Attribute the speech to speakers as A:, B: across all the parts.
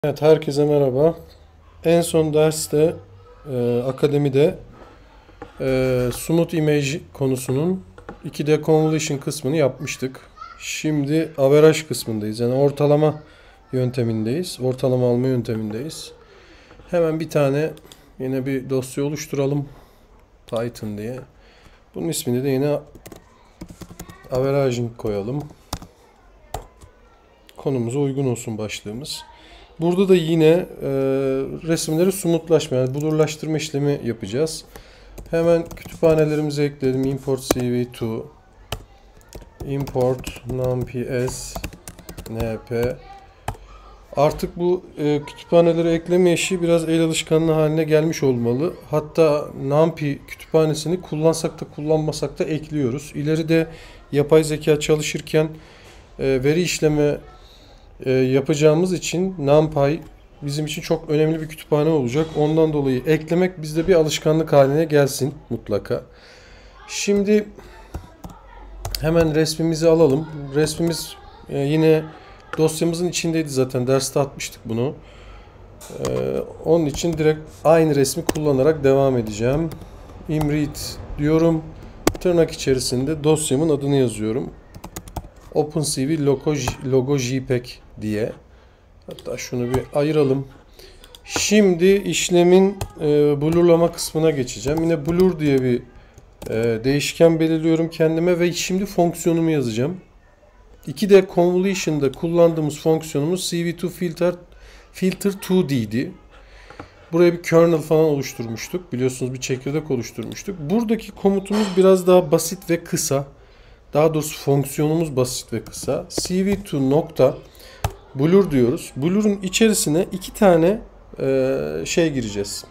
A: Evet, herkese merhaba. En son derste akademide Smooth Image konusunun 2D Convolution kısmını yapmıştık. Şimdi average kısmındayız. Yani ortalama yöntemindeyiz. Ortalama alma yöntemindeyiz. Hemen bir tane yine bir dosya oluşturalım. Python diye. Bunun ismini de yine averaging koyalım. Konumuza uygun olsun başlığımız. Burada da yine resimleri smoothlaşma, yani blurlaştırma işlemi yapacağız. Hemen kütüphanelerimize ekledim. Import CV2, import numpy-s, np. Artık bu kütüphaneleri ekleme işi biraz el alışkanlığı haline gelmiş olmalı. Hatta numpy kütüphanesini kullansak da kullanmasak da ekliyoruz. İleride yapay zeka çalışırken veri işleme yapacağımız için NumPy bizim için çok önemli bir kütüphane olacak. Ondan dolayı eklemek bizde bir alışkanlık haline gelsin mutlaka. Şimdi hemen resmimizi alalım. Resmimiz yine dosyamızın içindeydi zaten. Derste atmıştık bunu. Onun için direkt aynı resmi kullanarak devam edeceğim. Imread diyorum. Tırnak içerisinde dosyamın adını yazıyorum. OpenCV logo JPEG diye. Hatta şunu bir ayıralım. Şimdi işlemin blurlama kısmına geçeceğim. Yine blur diye bir değişken belirliyorum kendime ve şimdi fonksiyonumu yazacağım. 2D Convolution'da kullandığımız fonksiyonumuz CV2 filter 2D'di. Buraya bir kernel falan oluşturmuştuk. Biliyorsunuz bir çekirdek oluşturmuştuk. Buradaki komutumuz biraz daha basit ve kısa. Daha doğrusu fonksiyonumuz basit ve kısa. CV2 nokta blur diyoruz. Blur'un içerisine iki tane gireceğiz.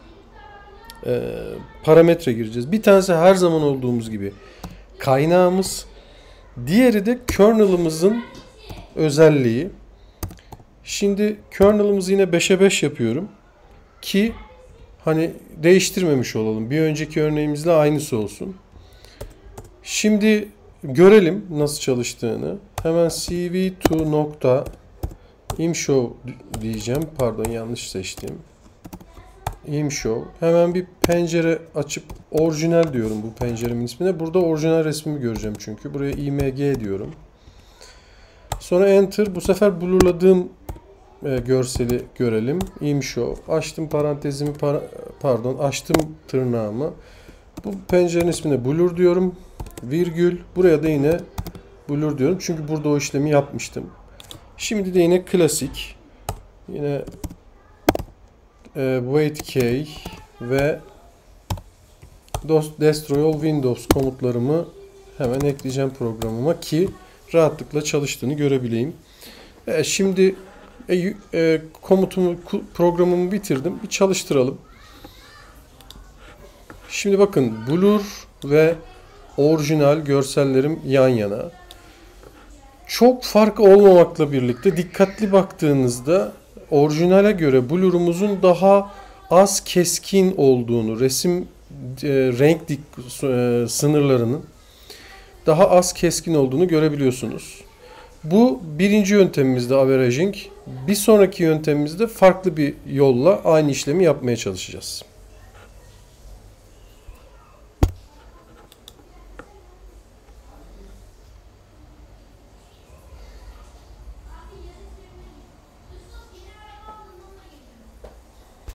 A: Parametre gireceğiz. Bir tanesi her zaman olduğumuz gibi kaynağımız. Diğeri de kernel'ımızın özelliği. Şimdi kernel'ımızı yine 5'e 5 yapıyorum. Ki hani değiştirmemiş olalım. Bir önceki örneğimizle aynısı olsun. Şimdi görelim nasıl çalıştığını. Hemen cv2 nokta imshow diyeceğim. Pardon, yanlış seçtim. Imshow. Hemen bir pencere açıp orijinal diyorum bu penceremin ismine. Burada orijinal resmimi göreceğim çünkü. Buraya img diyorum. Sonra enter. Bu sefer blurladığım görseli görelim. Imshow. Açtım parantezimi, açtım tırnağımı. Bu pencerenin ismine blur diyorum. Virgül. Buraya da yine blur diyorum. Çünkü burada o işlemi yapmıştım. Şimdi de yine klasik. Yine wait k ve destroy all windows komutlarımı hemen ekleyeceğim programıma ki rahatlıkla çalıştığını görebileyim. Şimdi programımı bitirdim. Bir çalıştıralım. Şimdi bakın, blur ve orijinal görsellerim yan yana. Çok fark olmamakla birlikte dikkatli baktığınızda orijinale göre blurumuzun daha az keskin olduğunu, resim renk sınırlarının daha az keskin olduğunu görebiliyorsunuz. Bu birinci yöntemimizde averaging. Bir sonraki yöntemimizde farklı bir yolla aynı işlemi yapmaya çalışacağız.